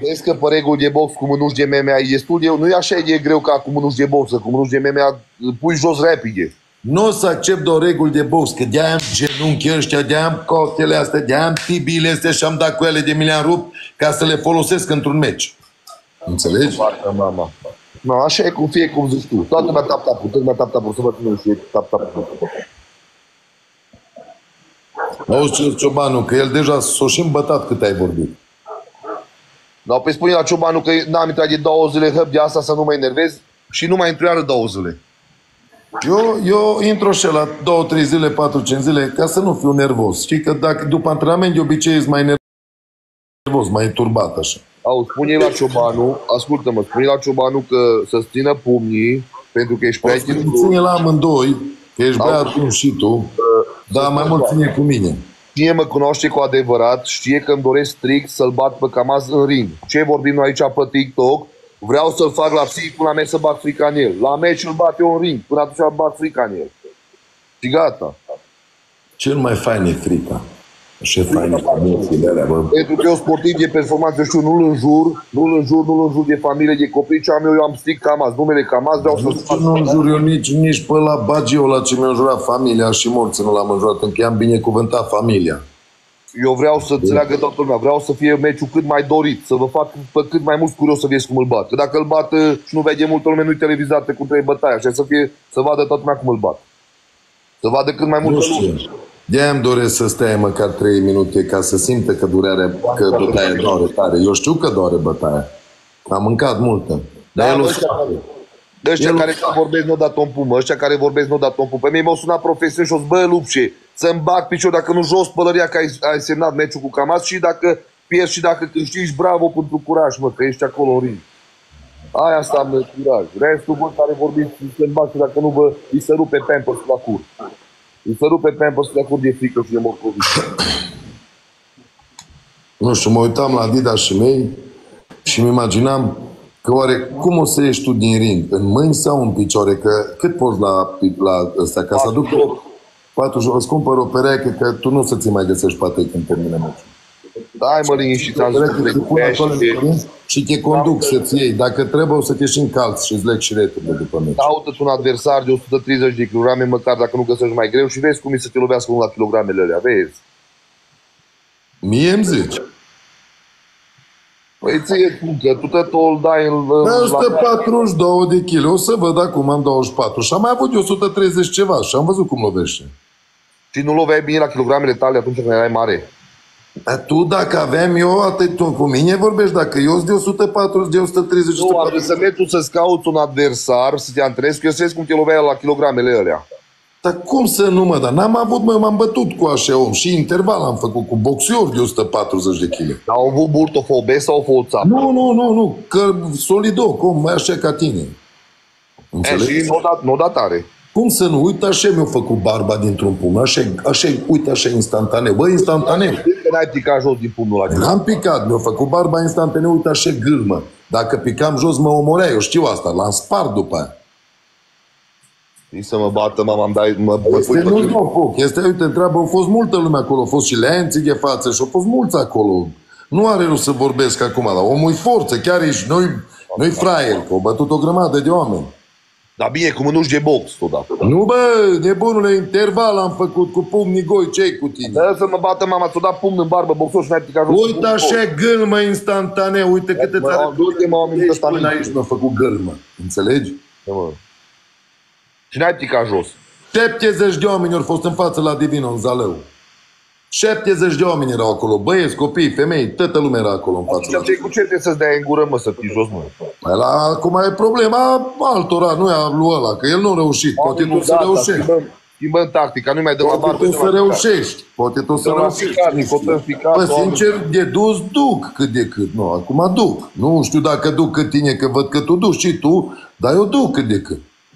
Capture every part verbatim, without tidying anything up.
Vezi că pe reguli de box cu mânuși de M M A e destul de... Nu e așa de greu ca cu mânuși de box, că cu mânuși de M M A pui jos rapide. Nu o să accept o reguli de box, că de-aia am genunchi ăștia, de-aia am costele astea, de-aia am tibiile astea și am dat cu ele de mi le-am rupt ca să le folosesc într-un meci. Înțelegi? Mama. No, așa e cum fie cum zici tu. Toată lumea tap-tap-ul, toată lumea tap-tap-ul, să vă țină și tap-tap-ul. Auzi, Ciobanu, că el deja s-o și îmbătat cât ai vorbit. Dar pe spune la Ciobanu că n-am intrat de două zile hăb de asta să nu mă enervez și nu mai intru iară două zile. Eu, eu intru așa la două, trei zile, patru, cinci zile, ca să nu fiu nervos. Știi că dacă, după antrenament de obicei ești mai nervos, mai turbat așa. Au, spune la Ciobanu, ascultă-mă, spune la Ciobanu că să-ți țină pumnii, pentru că ești prea echilibru. Ține la amândoi, că ești băiatul și tu, uh, dar mai mult ține cu mine. Cine mă cunoaște cu adevărat știe că îmi doresc strict să-l bat pe Camaz în ring. Ce vorbim noi aici pe TikTok? Vreau să-l fac la psihic până la meci să bat frica în el. La meci îl bat eu în ring, până atunci bat frica în el. Și gata. Cel mai fain e frica. Ce fain e emoțiile alea, bă. Pentru că eu sportiv de performanță, știu, nu-l înjur, nu-l înjur, nu-l înjur de familie, de copii, ce am eu, eu am strict Camaz, numele Camaz, vreau să-l fac. Nu înjur eu nici, nici pe la Bagiu, la ce mi-a înjurat familia și morți nu l-am înjurat, încă i-am binecuvântat familia. Eu vreau să înțeleagă toată lumea, vreau să fie meciul cât mai dorit, să vă fac pe cât mai mult curios să vezi cum îl bat. Că dacă îl bat și nu vede multă lume, nu-i televizată cum trebuie bătaia, așa să fie, să vadă toată lumea cum îl bat. Să vadă cât mai multă lume. De-aia îmi doresc să stai măcar trei minute ca să simtă că durerea, că bătaia doare tare. Eu știu că doare bătaia. Am mâncat multă. Dar da, el o ăștia, ăștia el care o... vorbesc nu o dat-o în pumă, ăștia care vorbesc nu o dat-o în pumă. Pe mine m-au sunat profesiuni și o să bă, lupșe, să-mi bag picior, dacă nu jos pălăria că ai, ai semnat meciul cu Camaz și dacă pierzi și dacă câștigi, bravo pentru curaj, mă, că ești acolo în ring. Aia înseamnă curaj. Restul, bă, care vorbiți, să-mi bag și dacă nu vă, îi să rupe Pampers la cur. Îi să rupe Pampers la cur de frică și de morcovici. Nu știu, mă uitam la Adidas mei și îmi imaginam că oare cum o să ieși tu din ring? În mâini sau în picioare? Că cât poți la, la ăsta? Ca să aduc patru, îți cumpăr o pereche, că tu nu o să ți mai găsești patei când termină meciul. Dai mă liniștit, am zis și te conduc să-ți iei. Dacă trebuie, o să te și încalți și îți leg și returile după meci. Caută-ți un adversar de o sută treizeci de kilograme, măcar dacă nu găsești mai greu și vezi cum e să te lovească unul la kilogramele alea, vezi? Mie îmi zici. Păi ție, că tu te tot dai în... o sută patruzeci și doi de kg, o să văd acum, am douăzeci și patru și am mai avut eu o sută treizeci ceva și am văzut cum lovește. Și nu loveai bine la kilogramele tale atunci când erai mare? Dar tu, dacă aveam eu, atât tu cu mine vorbești, dacă eu sunt de o sută patruzeci, de o sută treizeci... Nu, ar să mergi tu să-ți cauți un adversar, să te antrenezi, că eu să vezi cum te loveai la kilogramele alea. Dar cum să nu, mă, dar n-am avut, mă, m-am bătut cu așa om și interval am făcut cu boxiori de o sută patruzeci de kg. Dar au avut burtofobe sau au fost țapă? Nu, nu, nu, nu, că solidoc, om, mai așa ca tine. Înțelegi? Și nu dat, nu dat tare. Cum să nu? Uite, așa mi-a făcut barba dintr-un pumn, așa, așa, uite, așa, instantaneu. Bă, instantaneu. Că n-ai picat jos din pumnul ăla. N-am picat, mi-a făcut barba instantaneu, uite, așa, gâlmă. Dacă picam jos, mă omorea, eu știu asta, l-am spart după aia. Știi să mă bată, mama, îmi dai... Mă, mă este nu mă foc, este, uite, întreabă, au fost multă lume acolo, au fost și Leanții de față și au fost mulți acolo. Nu are rost să vorbesc acum, dar omul e forță, chiar ești, nu-i, nu-i fraier, că au bătut o grămadă de oameni. Dar bine, cu mânuși de box, odată. Nu, bă, nebunule, interval am făcut cu pumnii goi, ce-i cu tine? Da, să mă bată mama, ți-o dat pumn în barbă, boxor și n-ai picat jos. Uite așa gâlmă instantaneu, uite câte ți arăt. Du-te, mă, Ești până aici mi-a făcut gâlmă, înțelegi? Da, mă. Și n-ai picat jos. șaptezeci de oameni au fost în față la Divino, în Zalău. șaptezeci de oameni erau acolo, băieți, copii, femei, toată lumea era acolo în față. Și cu ce trebuie să-ți dai în gură, mă, să fii jos, mă? Păi la, acum e problema altora, nu e a lui ăla, că el nu a reușit, poate tu să reușești. Schimbăm tactica, nu mai dă la barbă. Poate tu să reușești, poate tu să reușești. Bă, sincer, de dus duc cât de cât, nu, acum duc. Nu știu dacă duc cât tine, că văd că tu duci și tu, dar eu duc cât de cât.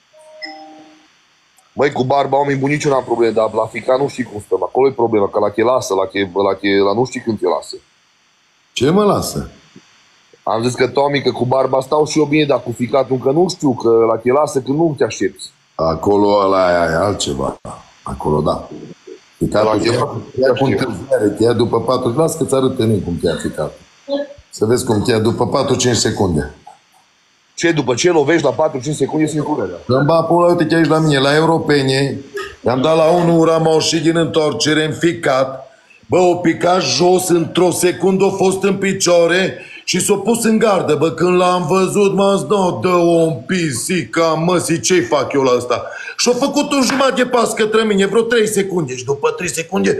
Măi, cu barba oameni buni nici eu n-am probleme, dar la fica nu știi cum stăm. Acolo e problema, că la che lasă, la che, la che, la nu știi când te lasă. Ce mă lasă? Am zis că Tomi, că cu barba stau și eu bine, dar cu ficatul încă nu știu, că la che lasă, că nu te aștepți. Acolo ăla e altceva. Acolo, da. Ficatul te ia cu întârziere, te ia după patru, las că-ți arătă mie cum te ia ficatul. Să vezi cum te ia după patru-cinci secunde. Ce, după ce lovești la patru-cinci secunde, simt durerea? Îmi ba pula, uite că aici la mine, la Europene, i-am dat la unul Ramos și din întorcere, înficat. Bă, o picat jos, într-o secundă a fost în picioare și s-a pus în gardă. Bă, când l-am văzut, m-am zis, no, dă-o în pisica, măsii, ce-i fac eu la asta? Și-a făcut un jumătate de pas către mine, vreo trei secunde. Și după trei secunde,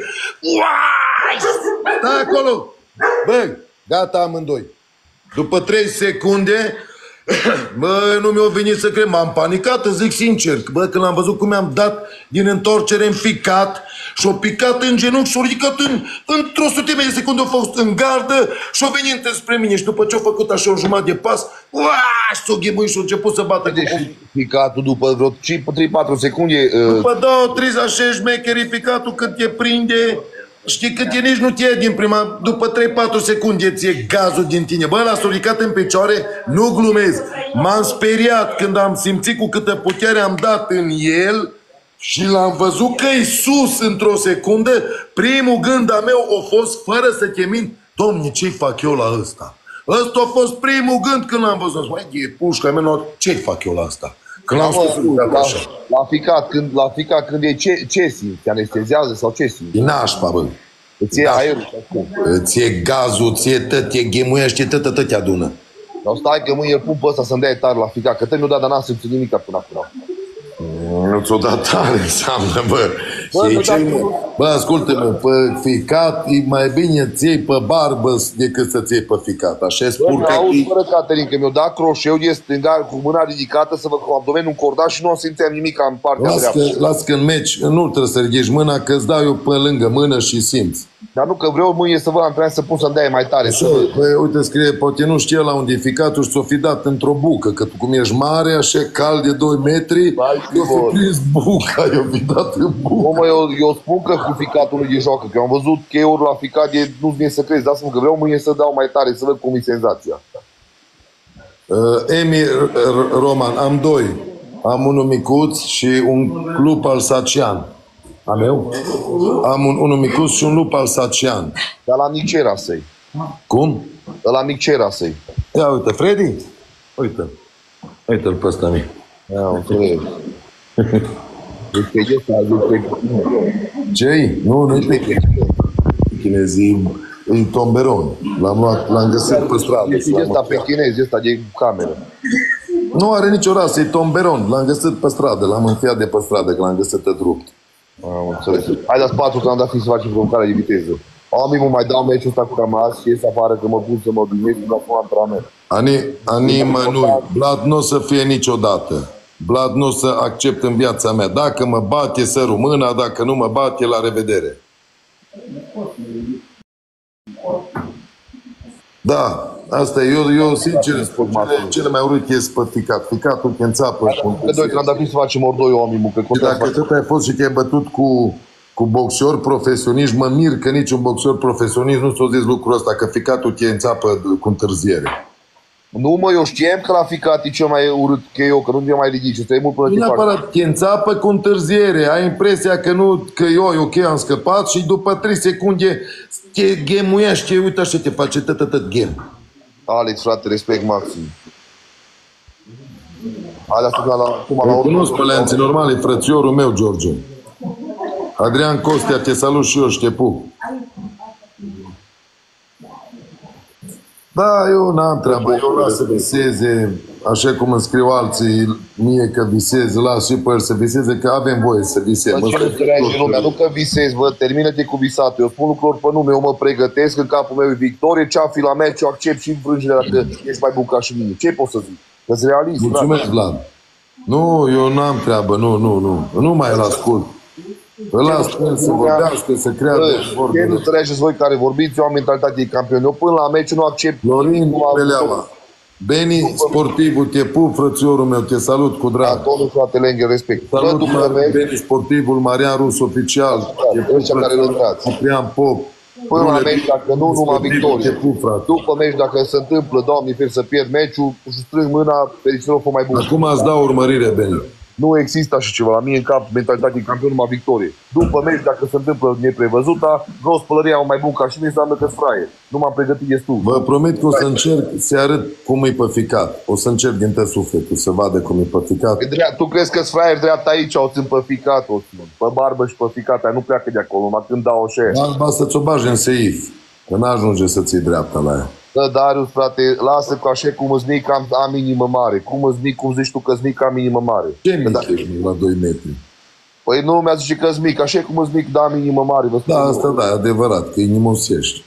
uai! Stai acolo! Bă, gata amândoi. După trei secunde, bă, nu mi-a venit să cred, m-am panicat, îți zic sincer. Bă, când l-am văzut cum mi-am dat din întorcere înficat și-o picat în genunchi și-o ridicat în, într-o sutime de secunde, a fost în gardă și-o venit spre mine și după ce a făcut așa o jumătate de pas, uaa, și s-o ghemuit și-a început să bată. Deci picatul după vreo trei patru secunde... Uh... După două treizeci și șase șmecherii picatul cât te prinde... Știi că te nici nu te ia din prima, după trei patru secunde ți-e gazul din tine. Bă, l-a ridicat în picioare, nu glumez. M-am speriat când am simțit cu câtă putere am dat în el și l-am văzut că e sus într-o secundă. Primul gând al meu a fost, fără să te mint, Domne, ce fac eu la ăsta? Ăsta a fost primul gând când l-am văzut. Măi, e pușca mea, ce fac eu la asta? Când l-am spus la, la ficat, când, la ficat, când e ce, ce simți? Te anestezează sau ce simți? E nașpa, bă. Îți e aerul? Îți e gazul, ți e tot, te ghemuiește, tot, tot, tot te adună. Dar stai că mâine îl pun pe ăsta să-mi dea tare la ficat, că te nu da, dar n-am simțit nimic până acum. Nu ți-o dat tare, înseamnă, bă. Bă, și ce, bă ascultă-mă, pe ficat e mai bine ți iei pe barbă decât să ți iei pe ficat. Așa e spur că... Auzi, fără Caterin, că mi-o dat croșeu de stânga cu mâna ridicată să văd cu abdomenul încordat și nu simțeam nimic în partea las dreaptă. Că, las că în meci nu trebuie să ridici mâna, că îți dau eu pe lângă mână și simți. Dar nu, că vreau mâine să văd antrenament să pun să-mi dea mai tare. Așa, bă, uite, scrie, poate nu știe la unde e ficatul și ți-o fi dat într-o bucă, că tu cum ești mare, așa cald de doi metri, eu fi prins buca, eu fi dat în bucă. Omă, eu, eu spun că cu ficatul nu e joacă, că am văzut cheuri la ficat, de, nu-ți vine să crezi, dar spun că vreau mâine să dau mai tare, să văd cum e senzația. Uh, Emi Roman, am doi. Am unul micuț și un lup alsacian. Am eu? Am un, unul micuț și un lup alsacian. Dar la mic ce rasă-i? Cum? Dar la mic ce rasă-i? Ia uite, Freddy? Uite. Uite-l pe ăsta mic. Ia, înțeleg. Deci pe Ce-i? Nu, nu-i pe chinezii. E tomberon. L-am luat, l-am găsit pe stradă. E ăsta pe chinez, ăsta de cameră. Nu are nicio rasă, e tomberon. L-am găsit pe stradă, l-am înfiat de pe stradă, că l-am găsit tot rupt. Am înțeles. Hai dați patru, că am dat fi să facem provocare de viteză. Amii mă mai dau meciul ăsta cu Camas și ies afară că mă pun să mă gândesc și dau un antrenament. Ani, ani mănui, Vlad nu o să fie niciodată. Vlad nu o să accept în viața mea. Dacă mă bate, să rumâna, dacă nu mă bate, la revedere. Da, asta e. Eu, eu sincer spun, cele, cele mai urât ies pe ficat. Ficatul te înțapă. Pe doi, că am dat fi să facem ori doi oameni, că dacă tot ai fost și te-ai bătut cu, cu boxeri profesioniști, mă mir că niciun boxer profesionist nu s-a zis lucrul ăsta, că ficatul te înțapă cu întârziere. Nu, mă, eu știam că la ficat e cel mai urât că eu, că nu te mai ridici, stai mult până nu neapărat, te înțapă cu întârziere. Ai impresia că nu, că eu, ok, am scăpat și după trei secunde te ghemuiește, uite așa te face tot, tot, tot ghem. Alex, frate, respect maxim. Alea sunt la, la, la, la cunosc pe leanții normale, frățiorul meu, George. Adrian Costea, te salut și eu și te pup. Da, eu n-am treabă, eu las să viseze, așa cum îmi scriu alții mie că visez, las și pe el să viseze, că avem voie să visez. Bă, ce înțelegi lumea, nu că visezi, bă, termină-te cu visatul. Eu spun lucruri pe nume, eu mă pregătesc, în capul meu e victorie, ce-a fi la meci, eu accept și înfrângere dacă ești mai bun ca și mine. Ce pot să zic? Că-s realist. Mulțumesc, Vlad. Nu, eu n-am treabă, nu, nu, nu, nu mai îl ascult. Îl las să vorbească, să creadă. Ce nu înțelegeți voi care vorbiți, eu am mentalitate de campion. Eu până la meci nu accept. Florin Peleaua. Beni, sportivul, te pup, frățiorul meu, te salut cu drag. Antonio, frate Lenghe, respect. Salut, Beni, sportivul, Marian Rus, oficial. Ăștia care lăsați. Ciprian Pop. Până la meci, dacă nu, numai victorie. După meci, dacă se întâmplă, Doamne, fer să pierd meciul, și strâng mâna, fericitor, fă mai bun. Acum îți dau urmărire, Beni. Nu există așa ceva. La mine în cap, mentalitatea campion, numai victorie. După meci, dacă se întâmplă neprevăzuta, jos pălăria au mai bun ca și mine, înseamnă că-s fraier. Nu m-am pregătit destul. Vă promit că o să încerc să arăt cum e pe ficat. O să încerc din tot sufletul să vadă cum e pe ficat. Tu crezi că-s fraier dreapta aici, o țin pe ficat, o țin. Pe barbă și pe ficat, aia nu pleacă de acolo, numai când dau o șe. Barba să-ți o bagi în seif, că n-ajunge să ții dreapta la ea. Da, Darius, frate, lasă că așa cum îți mic am, am inimă mare. Cum îți mic, cum zici tu că îți mic am inimă mare. Ce mic dacă... ești la doi metri? Păi nu mi-a zis că îți mic, așa cum îți mic, da, am inimă mare. Da, asta da, e adevărat, că inimos ești.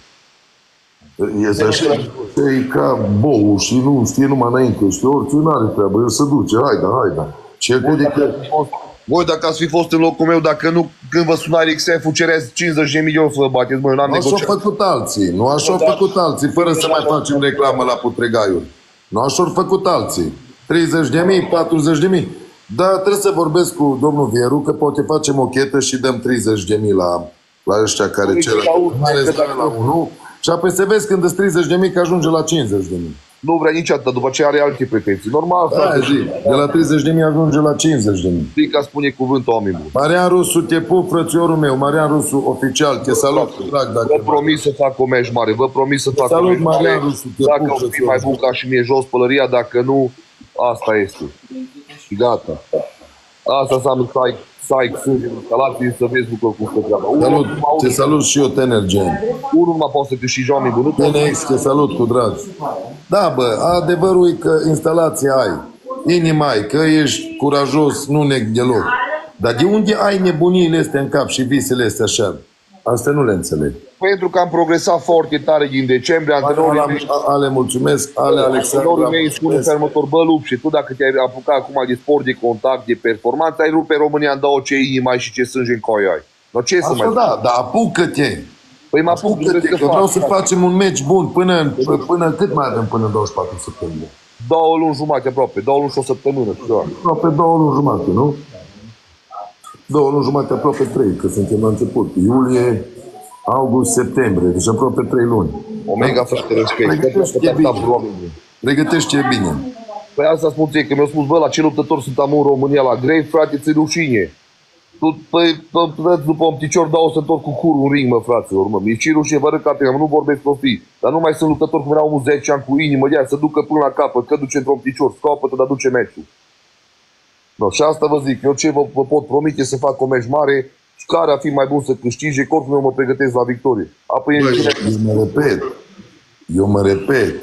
Este așa, e ca bou și nu știe numai înainte, știi, orice n-are treabă, el se duce, haida, haida. Ce crede că... Voi, dacă ați fi fost în locul meu, dacă nu, când vă suna R X F-ul, cereați cincizeci de milioane să vă bateți, mă, eu n-am negociat. Nu așa-au făcut alții, nu așa-au făcut alții, fără să mai facem reclamă la putregaiuri. Nu așa-au făcut alții. treizeci de mii, patruzeci de mii. Dar trebuie să vorbesc cu domnul Vieru, că poate facem o chetă și dăm treizeci de mii la, la ăștia care cer la unul. Și apoi să vezi când îți treizeci de mii că ajunge la cincizeci de mii. Nu vrea niciodată, după ce are alte pretenții. Normal, da, frate. Zi. De la treizeci de mii ajunge la cincizeci de mii. Știi că spune cuvântul oameni buni. Marian Rusu, te pup, frățiorul meu. Marian Rusu, oficial, te salut. Drag, dacă vă promis să fac o meci mare, vă promis să fac salut, o meci mare. Marian Rusu, te dacă pup, o fi mai bun ca și mie jos pălăria, dacă nu, asta este. Și gata. Asta înseamnă să ai, să ai sânge în instalații, să vezi lucruri cum se treaba. Salut, te salut și eu, Tenergen. Unul nu mă poate să câștigi oameni buni. T N X, te salut cu drag. Da, bă, adevărul e că instalația ai, inima ai, că ești curajos, nu neg deloc. Dar de unde ai nebuniile astea în cap și visele astea așa? Asta nu le înțeleg. Pentru că am progresat foarte tare din decembrie. Antrenorii mei, ale mulțumesc, ale Alexandra. Antrenorii mei spun în următor, bă, lup, și tu dacă te-ai apucat acum de sport, de contact, de performanță, ai rupe România în două ce inima ai și ce sânge în coi ai. Dar ce să mai da, dar apucă-te. Păi mă apuc că vreau să facem un meci bun până, până cât mai avem până în douăzeci și patru septembrie? Două luni jumate aproape, două luni și o săptămână. Aproape două luni jumate, nu? Două luni jumate, aproape trei, că suntem la început. Iulie, august, septembrie, deci aproape trei luni. Omega, frate, respect. Pregătește bine. Pregătește bine. Păi asta spun ție, că mi-au spus, bă, la ce luptători sunt am în România la grei, frate, ți-e rușine. Tu, păi, după un picior dau să întorc cu curul în ring, mă, fraților, mă. Mi-e și rușine, vă arăt capetele, nu vorbesc prostii. Dar nu mai sunt luptători cum erau omul zece ani cu inimă, de aia, să ducă până la capăt, că duce într-un picior, scapă-te, dar duce meciul. No, și asta vă zic, eu ce vă, vă pot promite să fac o meci mare, care a fi mai bun să câștige, că oricum eu mă pregătesc la victorie. Apoi Băi, eu mă repet, eu mă repet,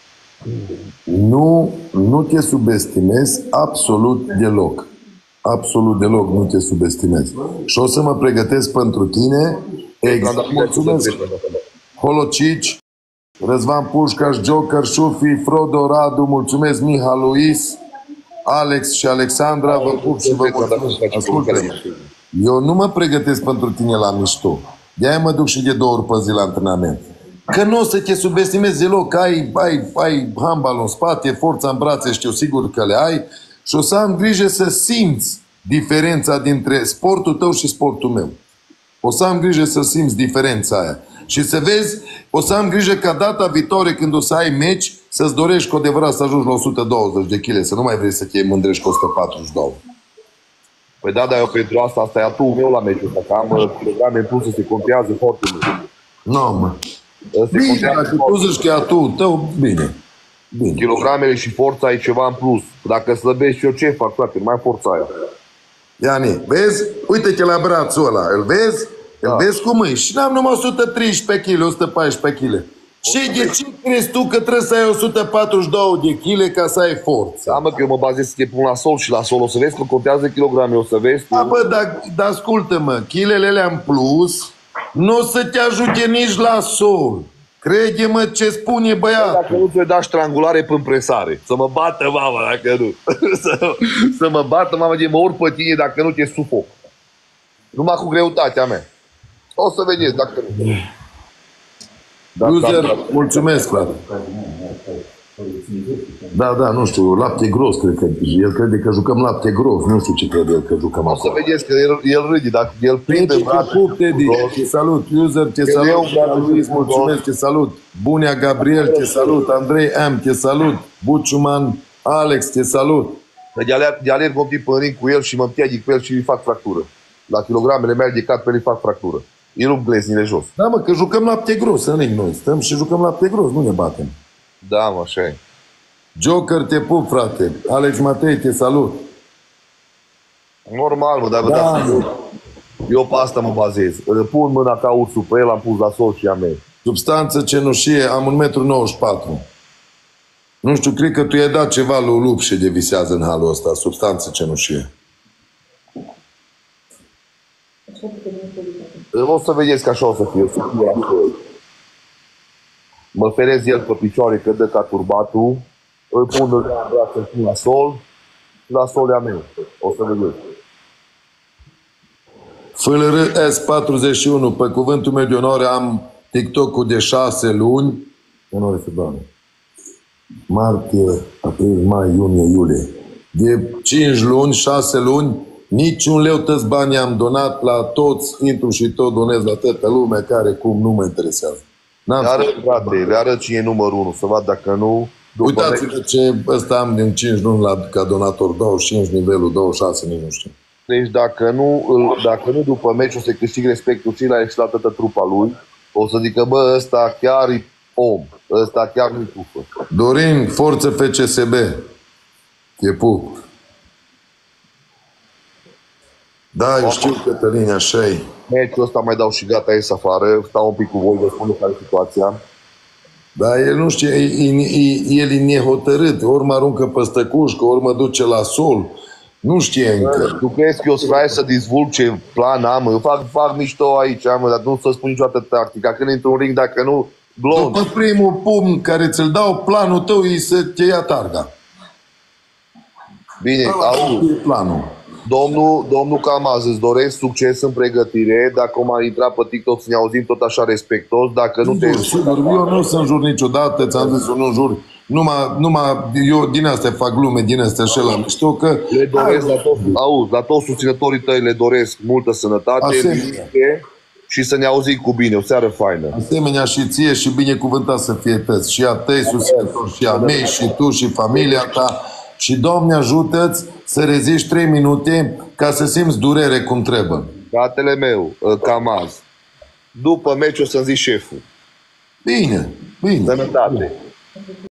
nu, nu te subestimez absolut deloc. Absolut deloc nu te subestimez. Și o să mă pregătesc pentru tine. Exact. Mulțumesc. Holocici, Răzvan Pușcaș, Joker, Șufi, Frodo, Radu, mulțumesc, Miha, Luis, Alex și Alexandra, vă pup și vă mulțumesc. Ascultă-mă. Eu nu mă pregătesc pentru tine la mișto. De-aia mă duc și de două ori pe zi la antrenament. Că nu o să te subestimezi deloc, ai, ai, ai handbal în spate, forța în brațe, știu sigur că le ai. Și o să am grijă să simți diferența dintre sportul tău și sportul meu. O să am grijă să simți diferența aia. Și să vezi, o să am grijă ca data viitoare când o să ai meci, să-ți dorești cu adevărat să ajungi la o sută douăzeci de kilograme, să nu mai vrei să te mândrești cu o sută patruzeci și doi. Păi da, dar eu pentru asta, asta e atul meu la meciul ăsta, că am kilograme în plus, se contează foarte mult. Nu, mă. Bine, dacă tu zici că e atul tău, bine. Bine. Kilogramele și forța e ceva în plus. Dacă slăbești eu ce fac, frate, nu mai forța aia. Iani, vezi? Uite-te la brațul ăla, îl vezi? Da. Îl vezi cum e? Și n-am numai o sută treisprezece kilograme, o sută paisprezece kilograme. Și de ce crezi tu că trebuie să ai o sută patruzeci și doi de kilograme ca să ai forță? Da, mă, că eu mă bazez să te pun la sol și la sol o să vezi că contează kilograme, o să vezi. Da, bă, dar da, ascultă-mă, kilele în plus nu o să te ajute nici la sol. Crede-mă ce spune băiatul. Dacă nu ți-o da strangulare până presare. Să mă bată mama dacă nu. să, să mă bată mama de mă urc pe tine dacă nu te sufoc. Numai cu greutatea mea. O să vedeți dacă nu. Da, User, da, da. Mulțumesc, frate. Da, da, nu știu, lapte gros, cred că el crede că jucăm lapte gros, nu știu ce crede el că jucăm acolo. O să vedeți că el, el râde, dacă el prinde brațul. Te salut, User, te salut, Luis, mulțumesc, te salut. Bunea Gabriel, te salut, Andrei M, te salut, Buciuman, Alex, te salut. De alerg, de alerg un timp în ring cu el și mă împiedic pe el și îi fac fractură. La kilogramele mele de cat pe el îi fac fractură. Îi rup gleznile jos. Da, mă, că jucăm lapte gros în ring noi. Stăm și jucăm lapte gros, nu ne batem. Da, mă, așa e. Joker, te pup, frate. Alex Matei, te salut. Normal, mă, dar vă Da, dați mă. eu pe asta mă bazez. Îl pun mâna ca ursul pe el, am pus la sol și a mea. Substanță cenușie, am un metru nouăzeci și patru. Nu știu, cred că tu i-ai dat ceva lui Lupșe de visează în halul ăsta, substanță cenușie. O să vedeți că așa o să fie. O să fie acolo. Mă ferez el pe picioare că dă ca turbatul. Îl pun în brațe la sol. La sol e a meu. O să vedeți. F L R S patruzeci și unu, pe cuvântul meu de onoare am TikTok-ul de șase luni. Onoare februarie. Martie, april, mai, iunie, iulie. De cinci luni, șase luni, niciun leu, toți banii am donat la toți, intru și tot donez la toată lumea care cum nu mă interesează. Le arăt, frate, le arăt cine e numărul unu, să vad dacă nu... Uitați-vă ce ăsta am din cinci luni la, ca donator, douăzeci și cinci, nivelul douăzeci și șase, nici nu știu. Deci dacă nu, îl, dacă nu după meci o să câștig respectul și la și la toată trupa lui, o să zică, bă, ăsta chiar e om, ăsta chiar nu-i trupă. Dorin, forță F C S B. Te pup. Da, eu știu, Cătălin, așa e. Meciul ăsta mai dau și gata, ies afară, stau un pic cu voi, vă spun care e situația. Dar el nu știe, e, e, el e nehotărât. Ori mă aruncă pe stăcușcă, ori mă duce la sol. Nu știe încă. Tu crezi că eu sunt fraier să dezvolt ce plan am? Eu fac, fac mișto aici, mă, dar nu să spun niciodată tactica. Când intru în ring, dacă nu, blond. După primul pumn care ți-l dau, planul tău e să te ia targa. Bine, auzi. E planul. Domnul, domnul Camaz, îți doresc succes în pregătire. Dacă m-a intrat pe TikTok să ne auzim tot așa respectos. Dacă nu te... Sigur, sigur, eu nu sunt jur niciodată, ți-am zis, eu nu jur. Numai, numai, eu din astea fac glume, din astea și la mișto, că... Le doresc la toți, auzi, la toți susținătorii tăi le doresc multă sănătate, liniște și să ne auzim cu bine. O seară faină. Asemenea și ție și binecuvântat să fie tăți. Și a tăi susținători, și a mei, și tu, și familia ta. Și Doamne ajută-ți să reziști trei minute ca să simți durere cum trebuie. Fratele meu, Camaz, după meci o să-mi zici șeful. Bine, bine. Sănătate.